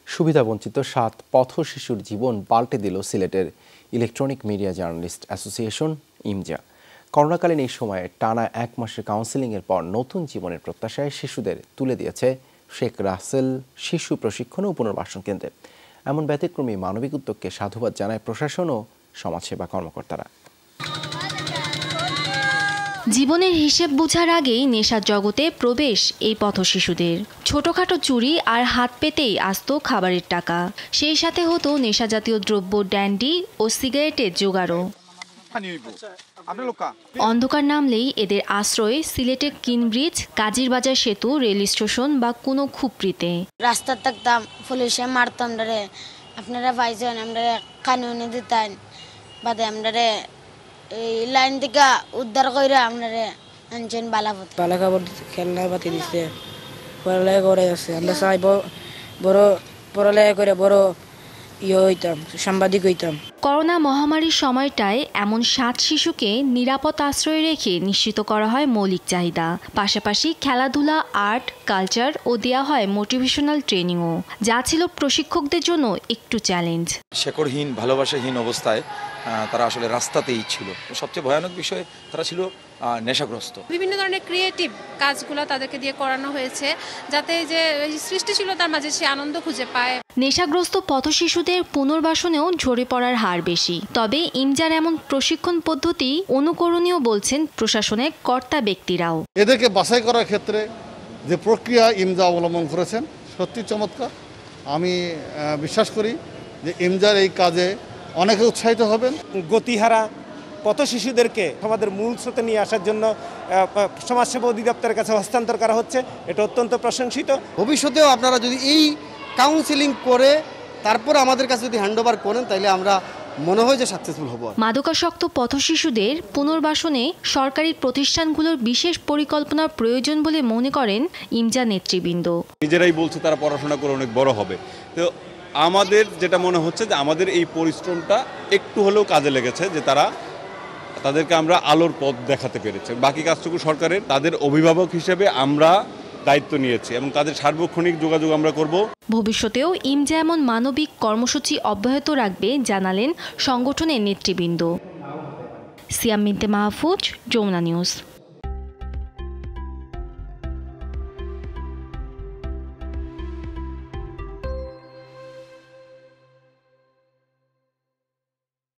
সুবিধাবঞ্চিত 7 পথ শিশুর জীবন পাল্টে দিল সিলেটের electronic media journalist association EMJA. করোনাকালীন এই সময়ে টানা 1 মাসের কাউন্সেলিংয়ের পর নতুন জীবনের প্রত্যাশায় শিশুদের তুলে দিয়েছে শেখ রাসেল শিশু প্রশিক্ষণ ও পুনর্বাসন কেন্দ্রে। এমন ব্যতিক্রমী মানবিক উদ্যোগকে সাধুবাদ জানায় প্রশাসন ও সমাজসেবা কর্মকর্তারা। জীবনের হিসেব বোঝার আগেই নেশার জগতে প্রবেশ এই পথ শিশুদের। ছোটখাটো চুরি আর হাত পেতেই আসতো খাবারের টাকা, সেই সাথে হতো নেশাজাতীয় দ্রব্য, ড্যান্ডি ও সিগারেটের জোগাড়ও। অন্ধকার নামলেই এদের আশ্রয় সিলেটের কিনব্রিজ, কাজিরবাজার সেতু, রেল স্টেশন বা কোনো খুপড়িতে। রাস্তা থাকতাম, পুলিশে মারতাম, আপনারা পাইছেন, আমরা কানুনে দিতেন, বাদে আমরা এই লাইন থেকে উদ্ধার করে আপনারা আনছেন বালাপথে। বালাকাবর খেলনা পাতি দিচ্ছে, পড়ালেখা করে আছে। আমরা চাইব বড় পড়ালেখা করে বড় হইতাম, সাংবাদিক হইতাম। করোনা মহামারীর সময়টায় এমন 7 শিশুকে নিরাপদ আশ্রয়ে রেখে নিশ্চিত করা হয় মৌলিক চাহিদা, পাশাপাশি খেলাধুলা, আর্ট, কালচার ও দেয়া হয় মোটিভেশনাল ট্রেনিংও, যা ছিল প্রশিক্ষকদের জন্য একটু চ্যালেঞ্জ। শেকড়হীন, ভালোবাসাহীন অবস্থায় তারা আসলে রাস্তাতেই ছিল। সবচেয়ে ভয়ানক বিষয়, তারা ছিল নেশাগ্রস্ত। বিভিন্ন ধরনের ক্রিয়েটিভ কাজগুলো তাদেরকে দিয়ে করানো হয়েছে, যাতে যে সৃষ্টিশীলতার মাঝে সে আনন্দ খুঁজে পায়। নেশাগ্রস্ত পথ শিশুদের পুনর্বাসনেও ঝরে পড়ার হার বেশি। তবে ইমজার এমন প্রশিক্ষণ পদ্ধতি অনুকরণীয় বলছেন প্রশাসনের কর্তা ব্যক্তিরাও। এদেরকে বাছাই করার ক্ষেত্রে যে প্রক্রিয়া ইমজা অবলম্বন করেছেন সত্যি চমৎকার। আমি বিশ্বাস করি যে ইমজার এই কাজে অনেকে উৎসাহিত হবেন। গতিহারা পথ শিশুদেরকে আমাদের মূল স্রোতে নিয়ে আসার জন্য সমাজসেবা অধিদপ্তরের কাছে হস্তান্তর করা হচ্ছে, এটা অত্যন্ত প্রশংসিত। ভবিষ্যতেও আপনারা যদি এই কাউন্সেলিং করে তারপর আমাদের কাছে যদি হ্যান্ড ওভার করেন, তাহলে আমরা মনে হয় যে সাকসেসফুল হব। মাদকাসক্ত পথ শিশুদের পুনর্বাসনে সরকারি প্রতিষ্ঠানগুলোর বিশেষ পরিকল্পনার প্রয়োজন বলে মনে করেন ইমজা নেতৃবৃন্দ। নিজেরাই বলছে তারা পড়াশোনা করে অনেক বড় হবে। তো আমাদের যেটা মনে হচ্ছে যে আমাদের এই পরিশ্রমটা একটু হলেও কাজে লেগেছে, যে তাদেরকে আমরা আলোর পথ দেখাতে পেরেছে। বাকি কাজটুকু সরকারের। তাদের অভিভাবক হিসেবে আমরা দায়িত্ব নিয়েছি এবং তাদের সার্বক্ষণিক যোগাযোগ আমরা করব। ভবিষ্যতেও ইমজা এমন মানবিক কর্মসূচি অব্যাহত রাখবে জানালেন সংগঠনের নেতৃবৃন্দ। সিয়াম বিনতে মাহফুজ, যমুনা নিউজ।